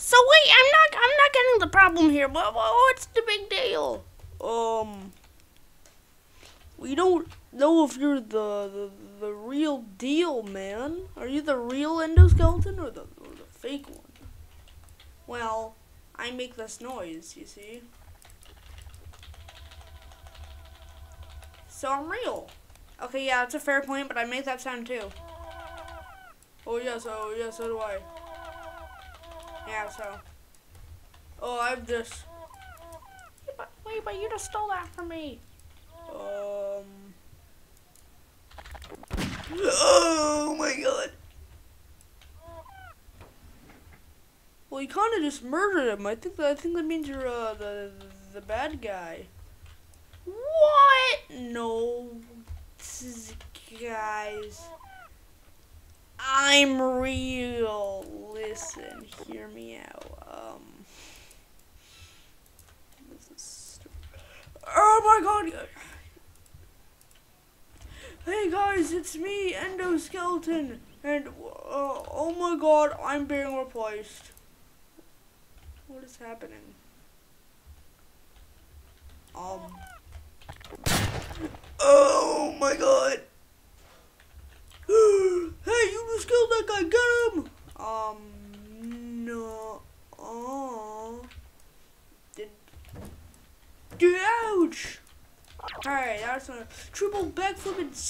So wait, I'm not getting the problem here. What's the big deal? We don't know if you're the real deal, man. Are you the real endoskeleton or the fake one? Well, I make this noise, you see. So I'm real. Okay, yeah, it's a fair point, but I make that sound too. Oh yeah, so do I. Yeah, so. Oh, I'm just. Wait, but you just stole that from me. Oh my god. Well, you kind of just murdered him. I think that means you're the bad guy. What? No, guys. I'm real. Listen, hear me out. This is oh my god. Hey guys, it's me, Endoskeleton, and oh my god, I'm being replaced. What is happening? Oh my god. Hey, you just killed that guy, get him! No. Ouch! Alright, that's a triple backflip and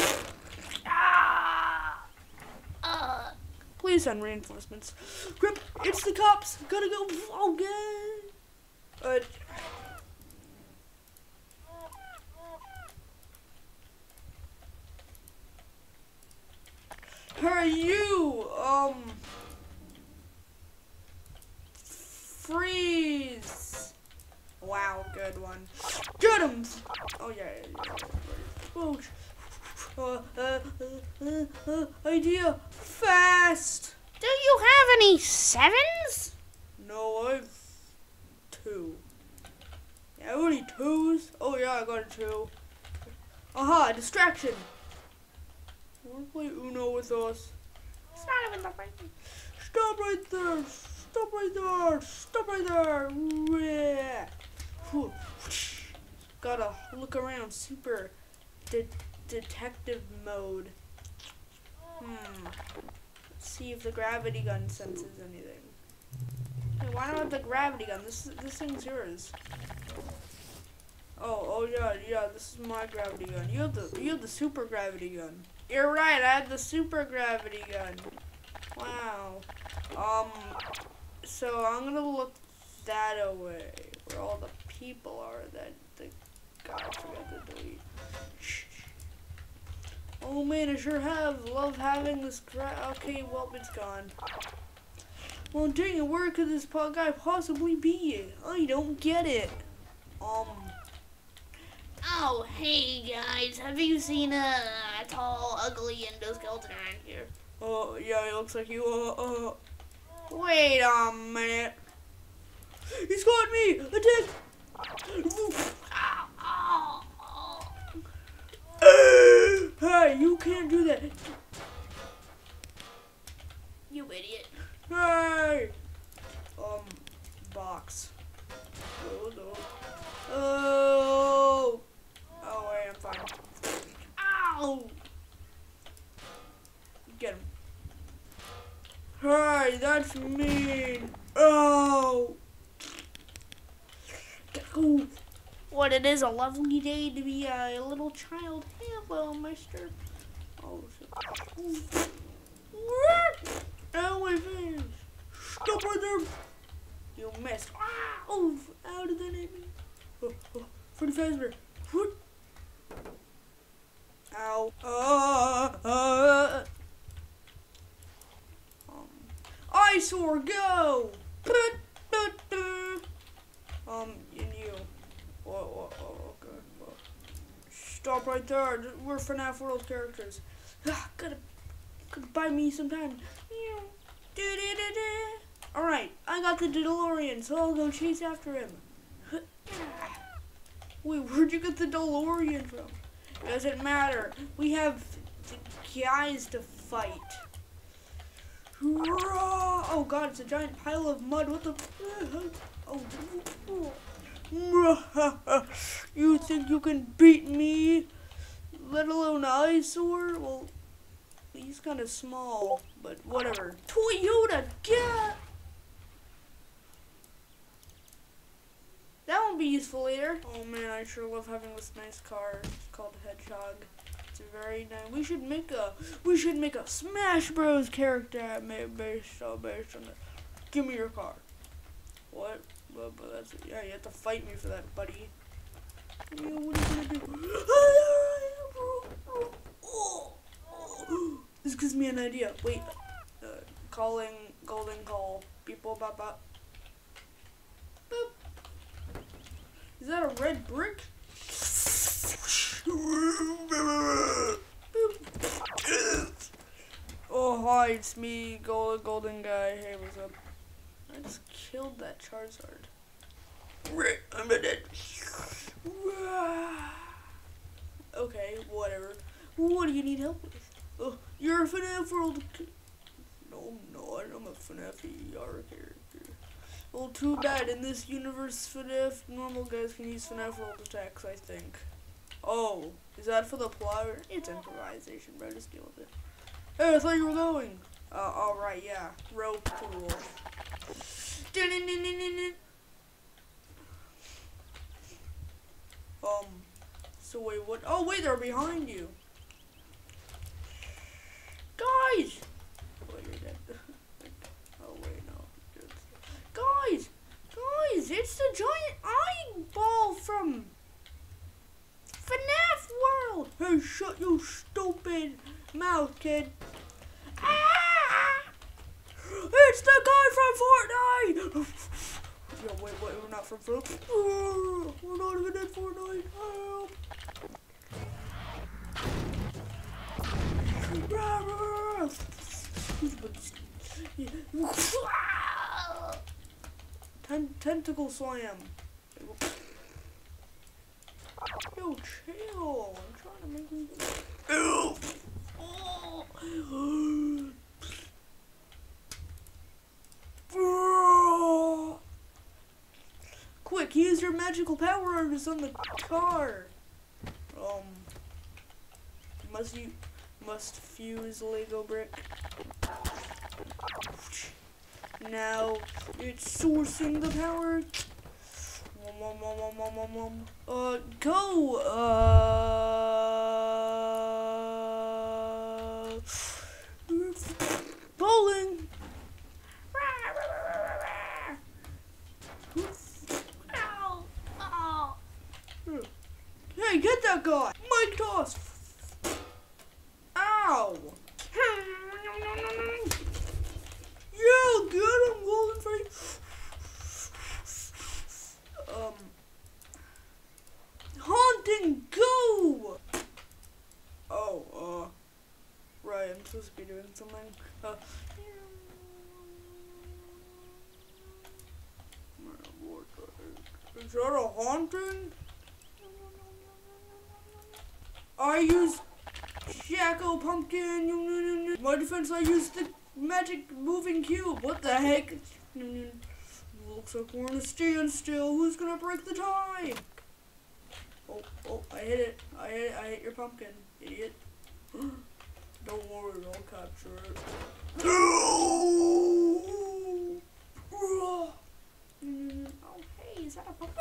please send reinforcements. Grip, it's the cops. Gotta go. Okay. Hey, you. Freeze. Wow, good one. Get him. Oh yeah. Idea fast. Do you have any sevens? No, I've 2. Yeah, only 2s. Oh yeah, I got a 2. Aha, distraction. Wanna play Uno with us? It's not even the right thing. Stop right there. Stop right there. Stop right there. Yeah. Gotta look around. Super detective mode. Let's see if the gravity gun senses anything. Hey, why not the gravity gun? This thing's yours. Oh yeah, this is my gravity gun. You have the super gravity gun. You're right, I had the super gravity gun. Wow. So I'm gonna look that away, where all the people are that the guy forgot to delete. Oh man, I sure love having this okay, well, it's gone. Well, dang it, where could this guy possibly be? I don't get it. Oh, hey guys, have you seen a tall, ugly endoskeleton around here? Oh, yeah, it looks like you, wait a minute. He's got me! Attack! Hey, you can't do that. You idiot. Hey! Box. Oh! Oh, wait, I'm fine. Ow! Get him. Hey, that's mean. Oh! Go. What, it is a lovely day to be a little child. Hello, mister. Oh, shit. Ow, my face. Stop right there. You missed. Oh, how did that hit me? Pretty fast, bro. Ow. Eyesore, go! And you. Whoa, okay. Whoa. Stop right there. We're FNAF World characters. Gotta buy me some time. Alright, I got the DeLorean, so I'll go chase after him. Wait, where'd you get the DeLorean from? Doesn't matter. We have the guys to fight. Oh god, it's a giant pile of mud. What the? Oh. You think you can beat me? Let alone eyesore? Well, he's kind of small, but whatever. Toyota, get! That won't be useful later. Oh man, I sure love having this nice car. It's called Hedgehog. It's very nice. We should make a Smash Bros character based on that. Give me your car. What? Well, but that's it. Yeah, you have to fight me for that, buddy. Yeah, what are you gonna do? This gives me an idea. Wait, calling golden call. People bop bop. Boop. Is that a red brick? Oh hi, it's me, golden guy. Hey, what's up? I just killed that Charizard. I'm dead. Okay, whatever. What do you need help with? Oh, you're a FNAF World. No, I'm not. I'm a FNAF ER character. Well, too bad. In this universe, FNAF normal guys can use FNAF World attacks, I think. Oh, is that for the plot? It's improvisation, bro. Just deal with it. Hey, I thought you were going. Alright, yeah. Rope pool. So wait, what? Oh, wait, they're behind you. Guys! Oh, you're dead. Oh, wait, no. Guys! Guys, it's the giant eyeball from FNAF World! Hey, shut your stupid mouth, kid. Ah! It's the guy from Fortnite! Yo, wait, we're not from Fortnite. We're not even in Fortnite. Help! Tentacle slam. Yo, chill. I'm trying to make you. Quick, use your magical power artist on the car. Must fuse Lego brick. Now it's sourcing the power. Go. Bowling. Hey, get that guy! Mike toss! Ow! Yeah, get him, golden face! Haunting, go! Oh, right, I'm supposed to be doing something. Is that a haunting? I use Shaco Pumpkin. My defense, I use the magic moving cube. What the heck? Looks like we're in a standstill. Who's gonna break the tie? Oh, I hit it. I hit your pumpkin, idiot. Don't worry, I'll capture it. Oh, hey, is that a pumpkin?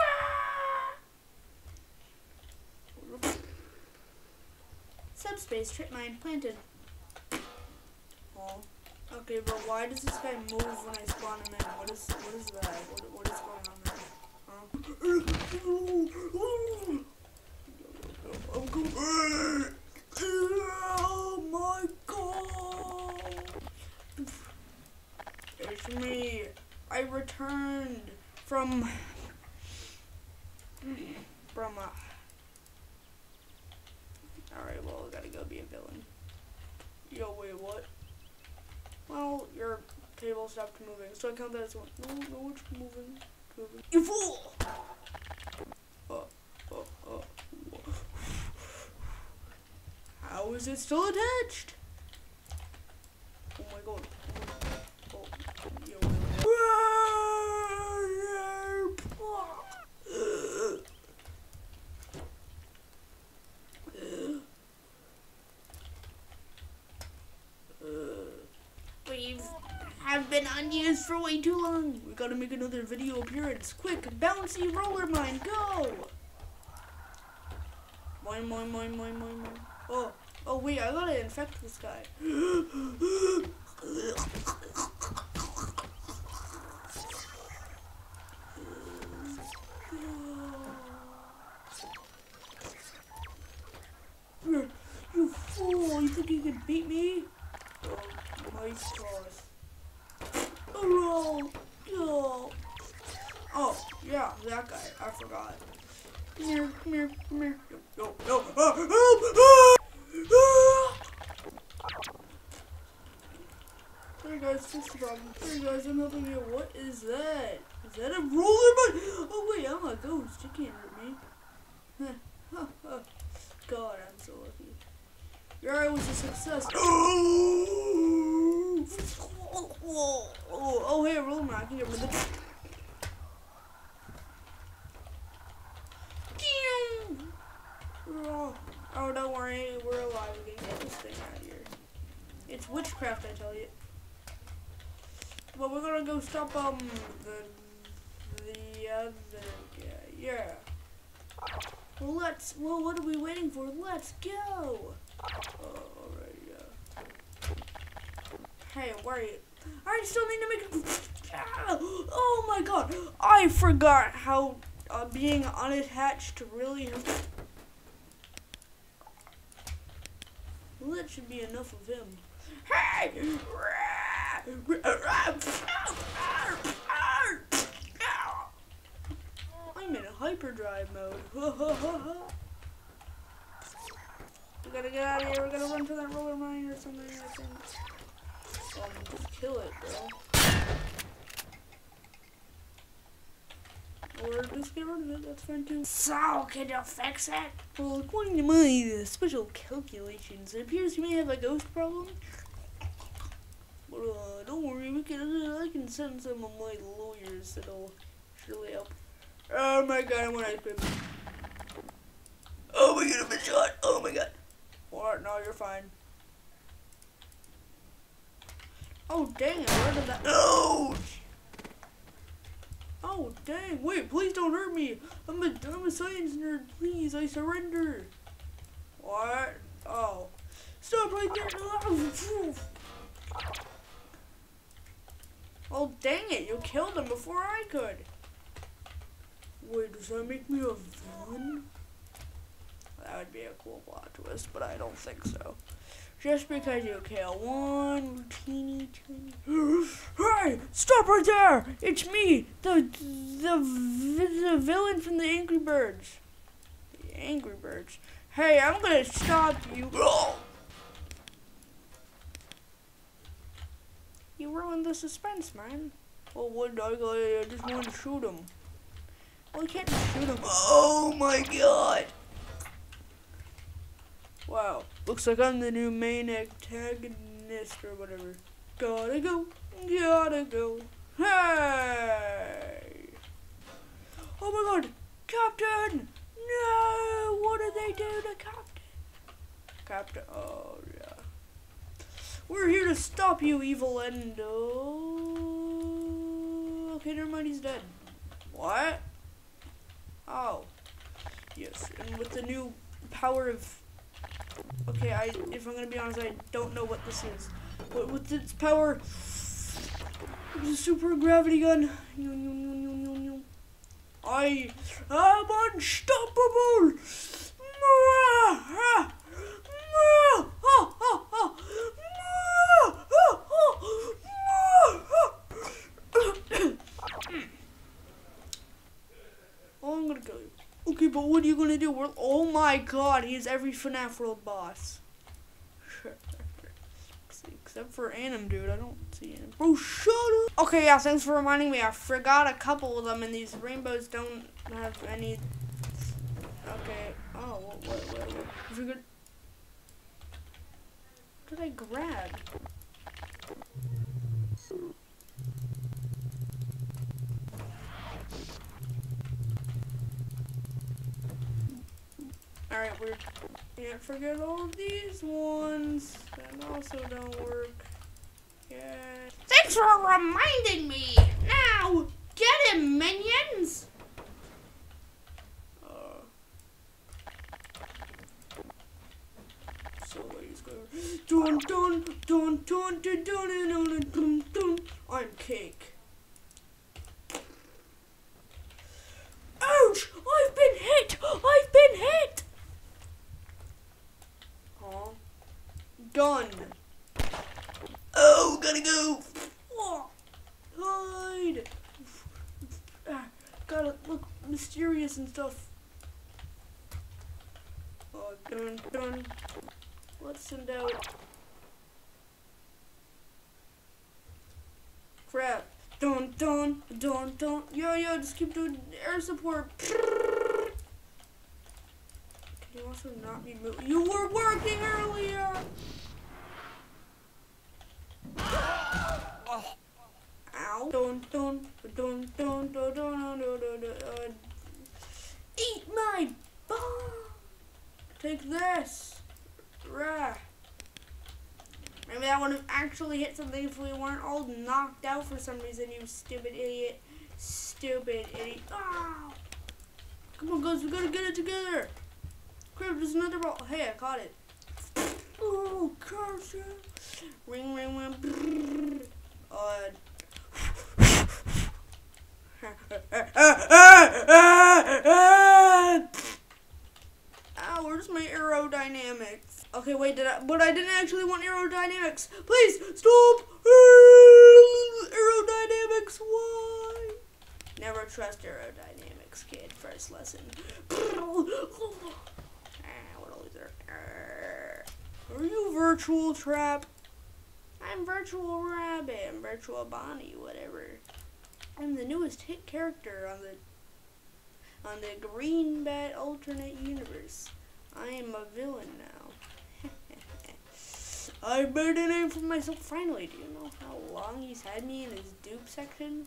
Subspace trip mine planted. Oh, okay, but why does this guy move when I spawn him in? What is that? What is going on there? Oh my god! It's me. I returned from Alright, well, I gotta go be a villain. Yo, wait, what? Well, your table stopped moving, so I count that as one. No, it's moving. You fool! How is it still attached? Oh my god. We have been unused for way too long. We gotta make another video appearance. Quick, bouncy roller mine, go! Moin, moin, moin, moin, moin, moin. Oh wait, I gotta infect this guy. You fool, you think you can beat me? Oh, my gosh. Oh, yeah, that guy, I forgot. Come here, come here, come here. No. Hey guys, fix the problem. Hey guys, I'm helping you. What is that? Is that a roller bug? Oh wait, I'm a ghost. You can't hurt me. God, I'm so lucky. Your eye was a success. Oh hey, roller man, I can get rid of the. Oh, don't worry, we're alive. We can get this thing out of here. It's witchcraft, I tell you. But we're gonna go stop the other guy. Yeah. Well, what are we waiting for? Let's go. Alright, yeah. Hey, where are you? I still need to make a. Oh my God! I forgot how being unattached really. Well, that should be enough of him. Hey! I'm in hyperdrive mode. We gotta get out of here. We're gonna run to that roller mine or something, I think. Just kill it, bro. Or just get rid of it, that's fine too. So, can you fix it? Well, according to my special calculations, it appears you may have a ghost problem. But don't worry, I can send some of my lawyers that'll surely help. Oh my God, I want ice cream. Oh my God, I've been shot. Oh my God. What? No, you're fine. Oh dang it, where did that? No! Oh dang! Wait, please don't hurt me. I'm a science nerd. Please, I surrender. What? Oh, stop right there! Oh dang it! You killed him before I could. Wait, does that make me a villain? That would be a cool plot twist, but I don't think so. Just because you kill one teeny tiny. Hey! Stop right there! It's me, the villain from the Angry Birds. The Angry Birds. Hey, I'm gonna stop you. You ruined the suspense, man. Well, what? I just wanted to shoot him. Well, I can't shoot him. Oh my God! Wow, looks like I'm the new main antagonist or whatever. Gotta go, gotta go. Hey! Oh my God, Captain! No! What did they do to Captain? Captain, oh yeah. We're here to stop you, evil Endo. Okay, never mind, he's dead. What? Oh. Yes, and with the new power of... Okay, if I'm gonna be honest, I don't know what this is. But with its power, the super gravity gun, I am unstoppable. Oh, I'm gonna kill you. Okay, but what are you gonna do? Oh my God, he's every FNAF World boss. Except for Anim, dude. I don't see Anim. Bro, shut up! Okay, yeah, thanks for reminding me. I forgot a couple of them, and these rainbows don't have any... Okay. Oh, what? If you're good... What did I grab? Alright, we can't forget all these ones that also don't work. Yeah. Thanks for reminding me! Now, get him, minions! So he's going dun dun dun dun dun dun dun dun. I'm cake. Ouch! I've been hit! I've been hit! Huh? Gun. Oh, gotta go! Oh, hide! Gotta look mysterious and stuff. Oh, dun dun. Let's send out. Crap. Dun dun dun dun. Yo, just keep doing air support. Can you also not be moving? You were working earlier! Ow. Dun dun dun dun dun dun dun dun. Eat my bomb! Take this! Rah. Maybe that would have actually hit something if we weren't all knocked out for some reason, you stupid idiot. Stupid idiot. Oh. Come on, guys, we gotta get it together. Crap, there's another ball. Hey, I caught it. Oh, curse you. Ring, ring, ring. Brrr. Ow, where's my aerodynamics? Okay, wait, but I didn't actually want aerodynamics. Please, stop! Aerodynamics, why? Never trust aerodynamics, kid. First lesson. What a loser. Are you Virtual Trap? I'm Virtual Rabbit. I'm Virtual Bonnie, whatever. I'm the newest hit character on the Green Bat alternate universe. I am a villain now. I've made a name for myself finally. Do you know how long he's had me in his dupe section?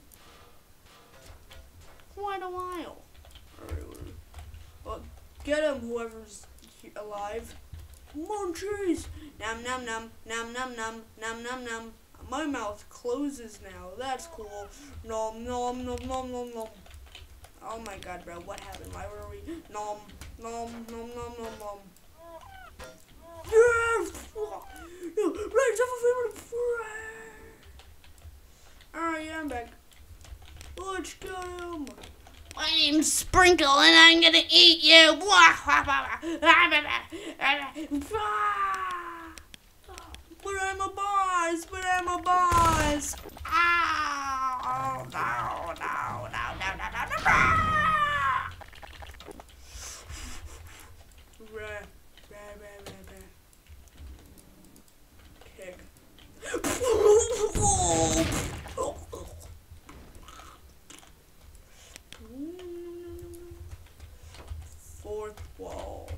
Quite a while. Well, get him, whoever's alive. Munchies! Nom nom nom, nom nom nom, nom nom nom. My mouth closes now. That's cool. Nom nom nom nom nom nom. Oh my god, bro, what happened? Why were we nom nom nom nom nom nom? Yes! No, right, alright, yeah, I'm back. Let's get him. My name's Sprinkle and I'm gonna eat you. But I'm a boss, but I'm a boss. Oh, no, no, no, no, no, no, no, no. Kick. Fourth wall.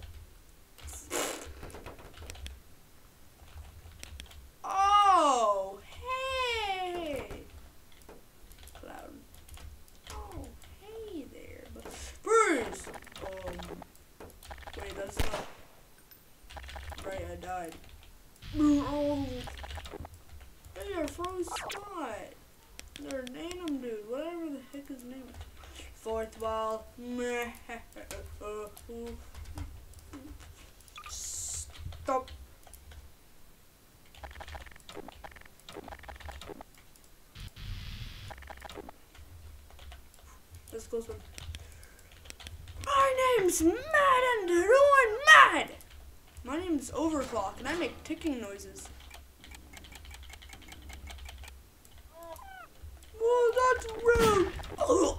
Oh, hey. Cloud. Oh, hey there. Bruce. Wait, that's not right. I died. Oh. Hey, I froze Spot. Or Nanum dude, whatever the heck his name is. Fourth wall. Stop. Let's go some. My name's Mad Ender. I'm mad. My name's Overclock, and I make ticking noises. Whoa, that's rude. Huh?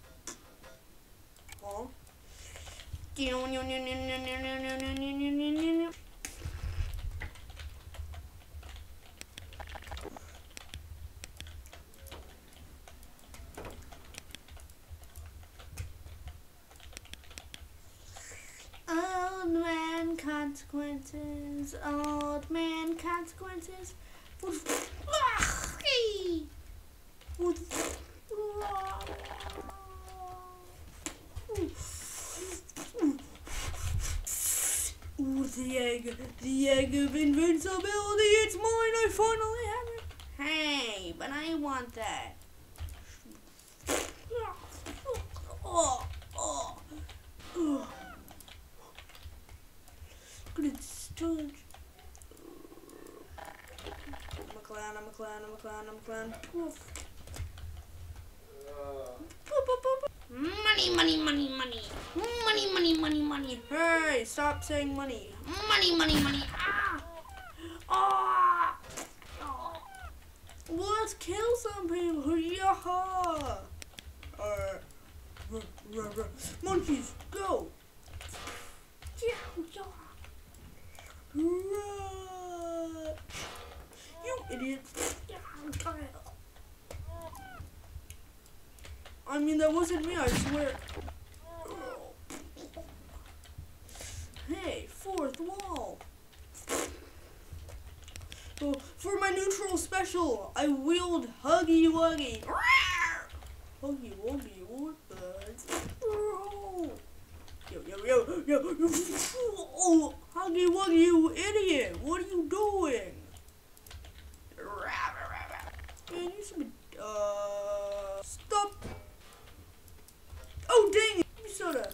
Old man consequences, old man consequences. The egg of invincibility, it's mine, I finally have it. Hey, but I want that. Good start. I'm a clown. Poof. Money. Hey, stop saying money. Money. Ah! Let's kill some people. Yaha! Monkeys, go! You idiot! I mean, that wasn't me, I swear. Hey, fourth wall. Oh, for my neutral special, I wield Huggy Wuggy. Huggy Wuggy, what the? Yo. Oh, Huggy Wuggy, you idiot. What are you doing? Man, you should be, stop. Oh, dang it. Give me soda.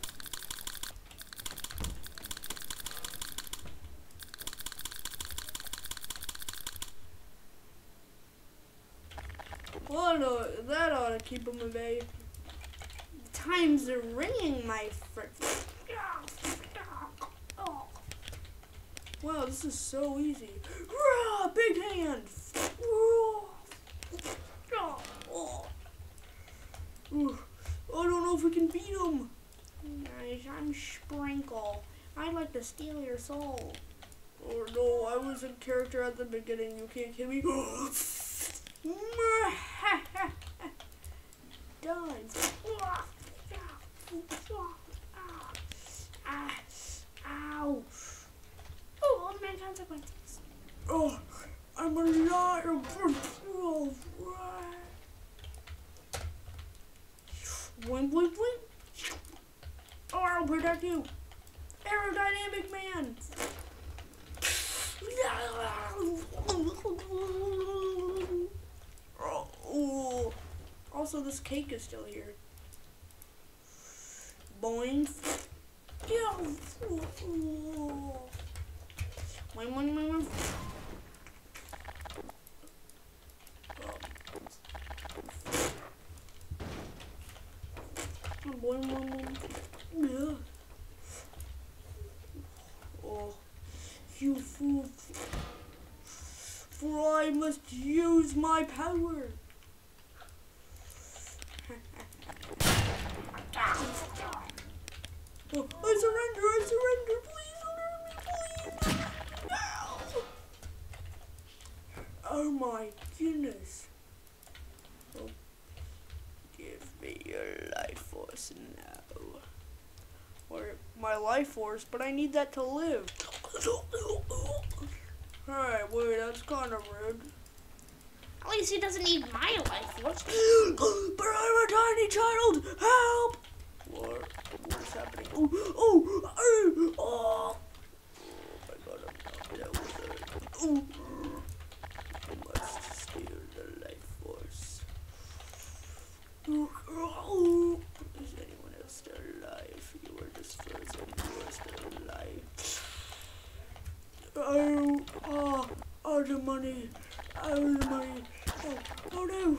Well, no, that ought to keep him away. Time's are ringing, my friend. Wow, this is so easy. Big hand. I don't know if we can beat him. Guys, I'm Sprinkle. I'd like to steal your soul. Oh no, I was in character at the beginning. You can't kill me. Dies. Ow. Oh, old man consequences. Oh, I'm a liar. Boing. Oh, I'll protect you. Aerodynamic man. Oh. Also, this cake is still here. Boing. Boing. Yeah. Oh, you fool. For I must use my power. Oh, I surrender. Please don't hurt me, please. No. Oh my goodness. Oh, give me your life force now. Or my life force, but I need that to live. Alright, wait, that's kind of rude. At least he doesn't need my life force. But I'm a tiny child! Help! What's happening? Oh my god, I'm not with it. I must steal the life force. Is anyone else still alive? You were just frozen. You are still alive. Oh, the money. Oh, no.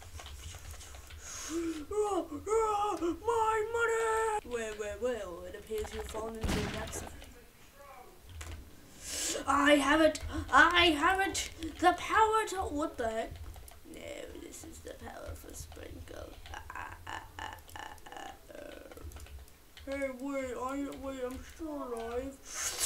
My money! Well, it appears you've fallen into the depths. I have it! The power to... What the heck? No, this is the power for Sprinkle. Hey, wait, I'm still alive.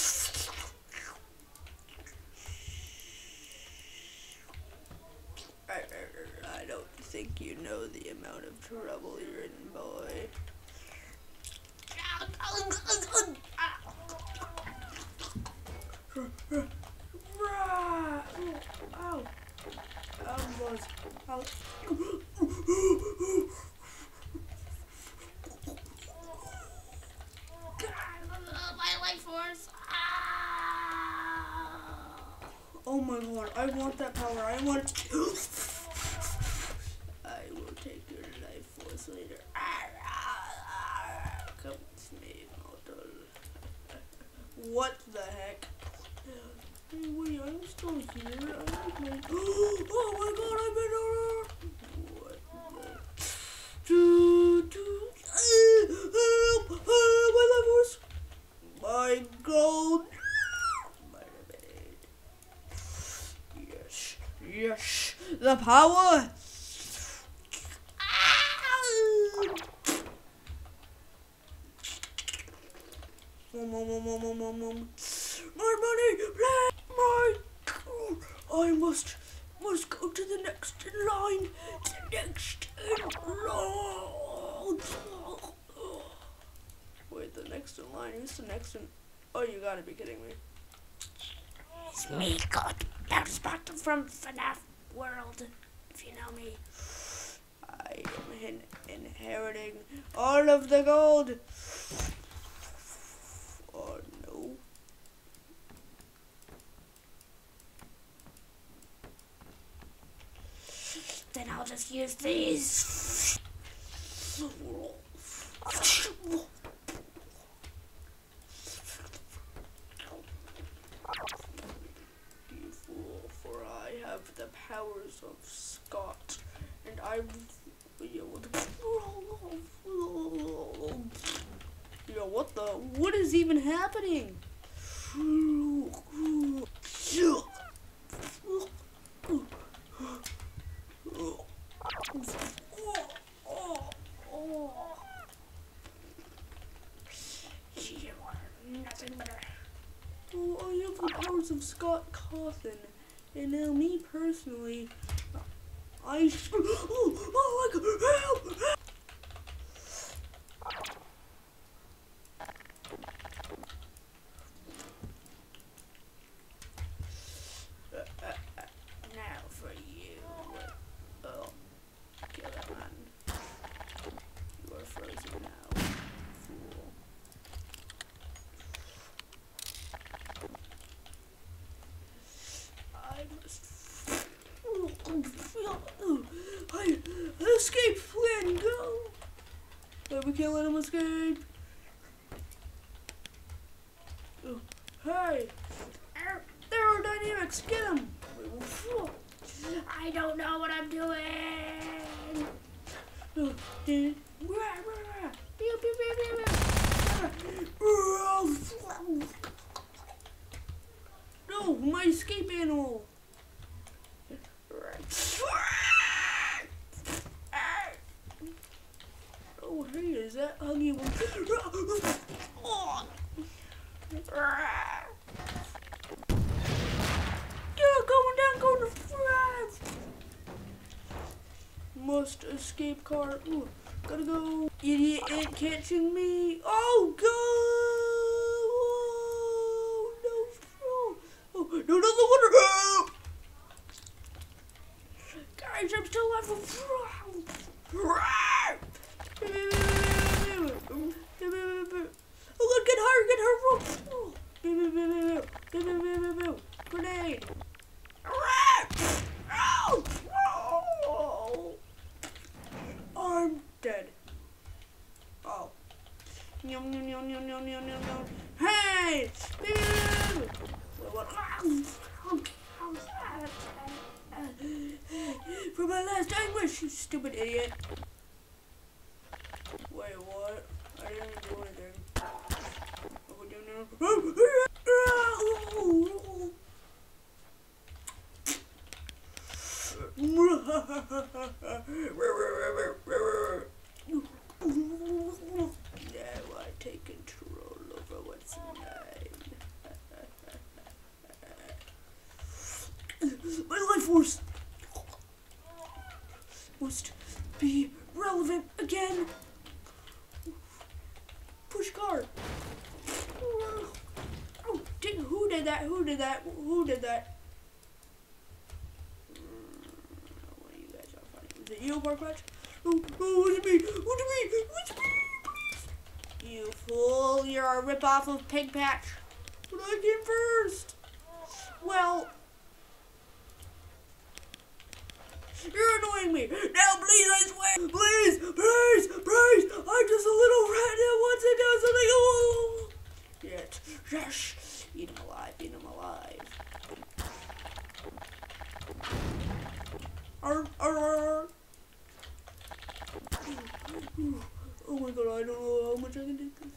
I don't think you know the amount of trouble you're in, boy. Ow. Buzz. Ow. My life force. my god, I want that power. I want. I will take your life force later. Come with me, mortal. What the heck? Hey, wait, I'm still here. Oh my god, I'm in what the? Help! My life force! My gold! Yes, yes, the power! My money, please! My God! I must go to the next in line. The next in line. Wait, the next in line? Who's the next in? Oh, you gotta be kidding me. It's me, God. Bounce back from FNAF World, if you know me. I am inheriting all of the gold. Oh no. Then I'll just use these. For I have the powers of Scott, and I what is even happening? Nothing better. Oh, I have the powers of Scott Cawthon, and now me personally, I oh my god, help! Now for you. Oh, kill that man. You are frozen now, fool. Escape plan, go! But we can't let him escape. Oh, hey! Aerodynamics, get him! I don't know what I'm doing! No, my escape animal! Oh, hey, is that Huggy one? Going to flash! Must escape car. Ooh, gotta go. Idiot ain't catching me. Oh, go! Oh, no, no. Oh, no, another one. Guys, I'm still alive. Oh, look, get her. Grenade. I'm dead. Oh. Hey! For my last anguish, you stupid idiot. Wait, what? I didn't even do anything. What we do now? Now I take control over what's mine. My life force must be relevant again. Push car. Oh, who did that? Who did that? Was it you, Parkmatch? Oh, was it me? You fool, you're a ripoff of Pig Patch. But I came first. Well, You're annoying me. Now, please, I swear. Please, please, please. I'm just a little rat that wants to do something. Oh. Yes, yes. Eat him alive, eat him alive. Arr, arr, arr. Oh my god, I don't know how much I can take this.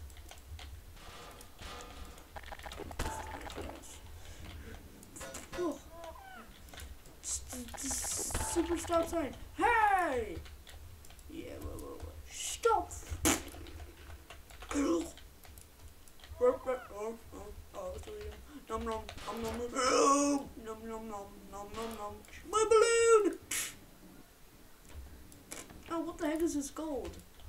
Oh. Super stop sign. Hey! Yeah, whoa. Stop! Oh, it's really nom nom nom. My balloon! Oh, what the heck is this gold?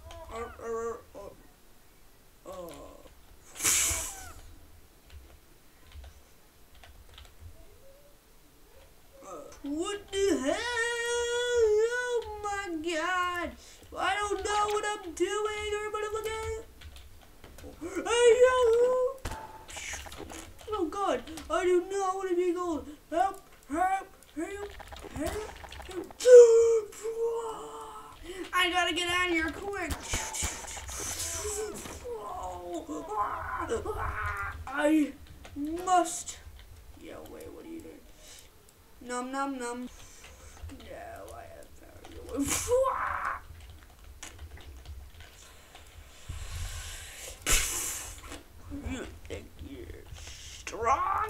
What the hell? Oh my god! I don't know what I'm doing. Everybody look at it. Hey yo! Oh god! I do not want to be gold. Help! Help! Help! Help! Help! I gotta get out of here quick. I must. Yo, wait, what are you doing? Nom nom nom. No, I have power. You think you're strong?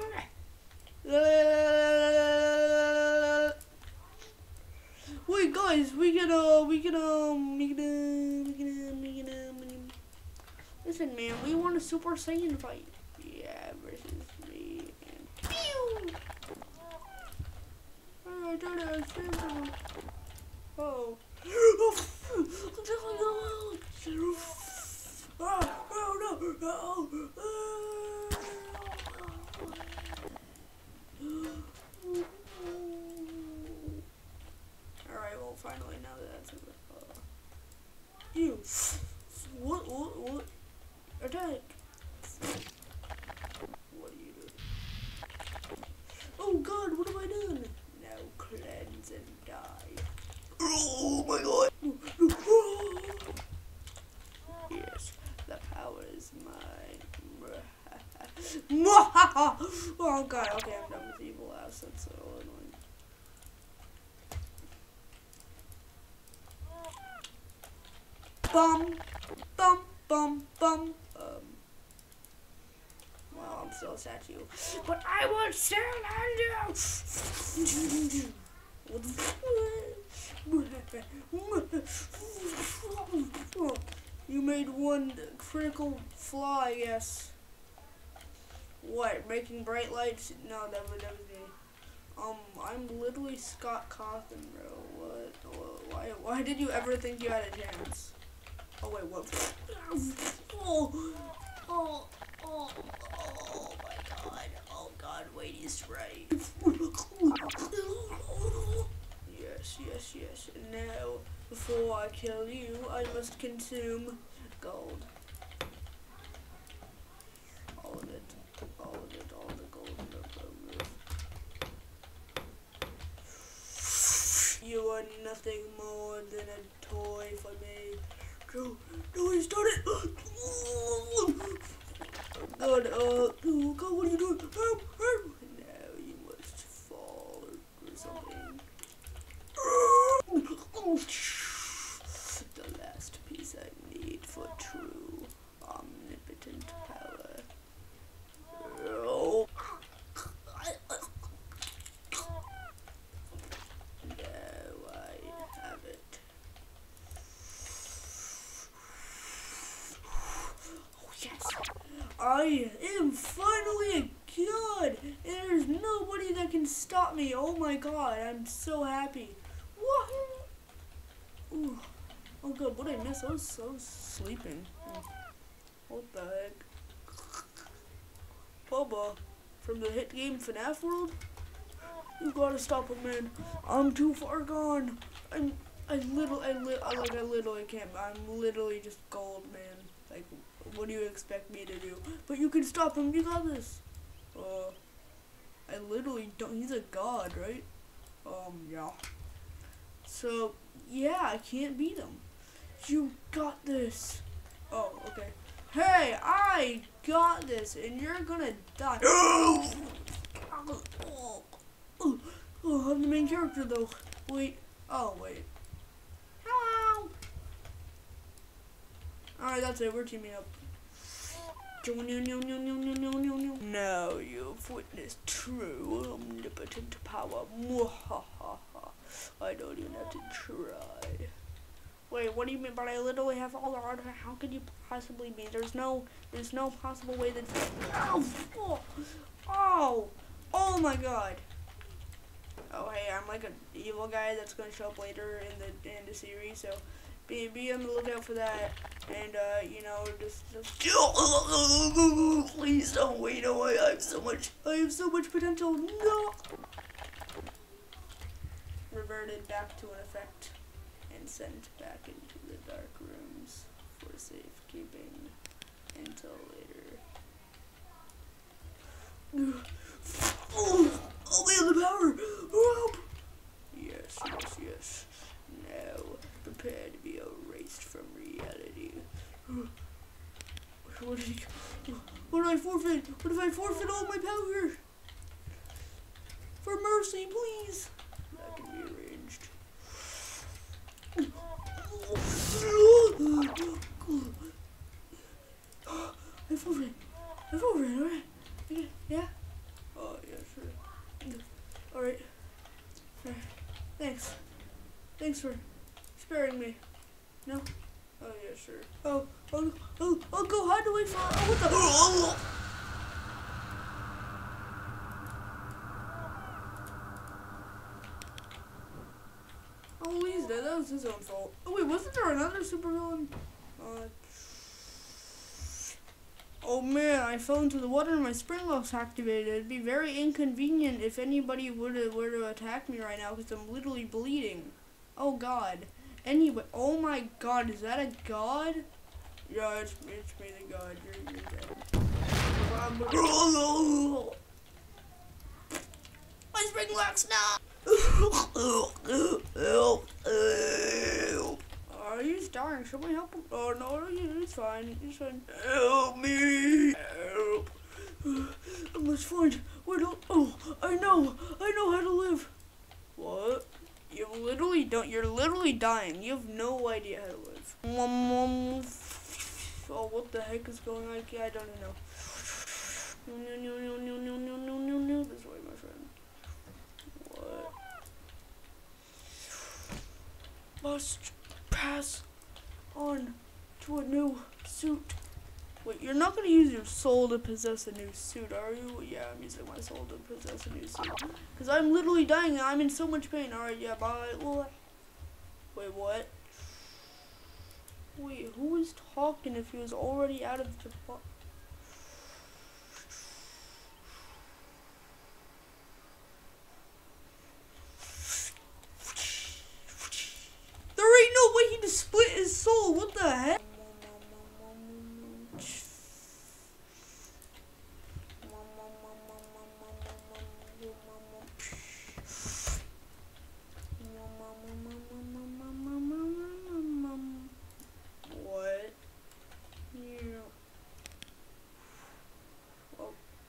Wait, guys, we can listen, man, we want a Super Saiyan fight. Yeah, versus me and pew! I don't know, oh. Alright, well, finally, now that that's over. You. What? Attack. What are you doing? Oh god, what have I done? Now cleanse and die. Oh my god. Yes, the power is mine. Oh god, okay, I'm done with evil ass. That's so annoying. Bum. Well, I'm still a statue. But I will still you. You made one critical flaw, I guess. What, making bright lights? No, that was me. I'm literally Scott Cawthon, bro. What? Why did you ever think you had a chance? Oh wait, what? Oh my god. Oh god, wait, he's right. Yes. And now, before I kill you, I must consume gold. All of it, all the gold remove. You are nothing more than a toy for me. No, he started. God, God, what are you doing? Help! Now you must fall or something. The last piece I need for true omnipotent power. Oh. Now I have it. Oh yes! I am finally a god! And there's nobody that can stop me. Oh my god, I'm so happy. What? Ooh. Oh god, what did I miss? I was sleeping. What the heck? Bubba, from the hit game FNAF World? You gotta stop him, man. I'm too far gone. I literally can't. I'm literally just gold, man. Like, what do you expect me to do? But you can stop him. You got this. I literally don't. He's a god, right? Yeah. So, yeah, I can't beat him. You got this. Oh, okay. Hey, I got this, and you're gonna die. Oh, I'm the main character, though. Wait. Oh, wait. Hello. Alright, that's it. We're teaming up. Now you've witnessed true omnipotent power. I don't even have to try. Wait, what do you mean? But I literally have all the art. How could you possibly be? There's no possible way that. Oh my God. Oh hey, I'm like an evil guy that's gonna show up later in the series. So be on the lookout for that. And you know, just please don't wait. Oh, I have so much potential. No. Reverted back to an effect and sent back into the dark rooms for safekeeping until later. Oh, we have the power. Help! Yes. Now prepare to be erased from reality. What did I forfeit? What if I forfeit all my power? For mercy, please. That can be arranged. I forfeit, alright. Yeah? Oh, yeah, sure. Alright. Thanks. Thanks for sparing me. No? Oh, yeah, sure. I'll go hide away from. Oh, what the? Oh, he's dead. That was his own fault. Oh, wait, wasn't there another supervillain? Oh man, I fell into the water and my spring lock's activated. It'd be very inconvenient if anybody were to attack me right now because I'm literally bleeding. Oh God. Anyway, oh my God, is that a god? Yeah, it's me, the god. You're dead. My spring lock's not. He's dying. Should we help him? Oh no, it's fine. It's fine. Help me! Help! Let's find where to. Oh, I know how to live. What? You literally don't. You're literally dying. You have no idea how to live. Oh, what the heck is going on? I don't even know. No. This way, my friend. What? Must pass on to a new suit. Wait, you're not going to use your soul to possess a new suit, are you? Yeah, I'm using my soul to possess a new suit. Because I'm literally dying. I'm in so much pain. Alright, yeah, bye. Wait, what? Wait, who was talking if he was already out of the... There ain't no way he just split his soul. What the heck? What? Yeah. Oh.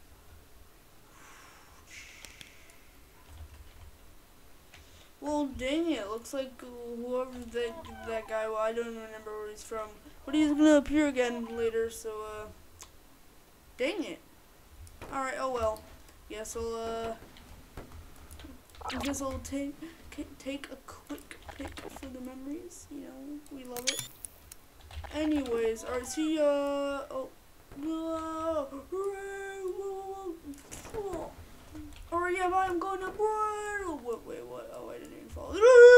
Well, dang it. Looks like whoever that guy, well, I don't remember where he's from. But he's gonna appear again later, so, dang it. Alright, oh well. Guess I'll take a quick pic for the memories. You know, we love it. Anyways, alright, see ya. Alright, yeah, bye. I'm going up. Wait, what? Oh, I didn't even fall.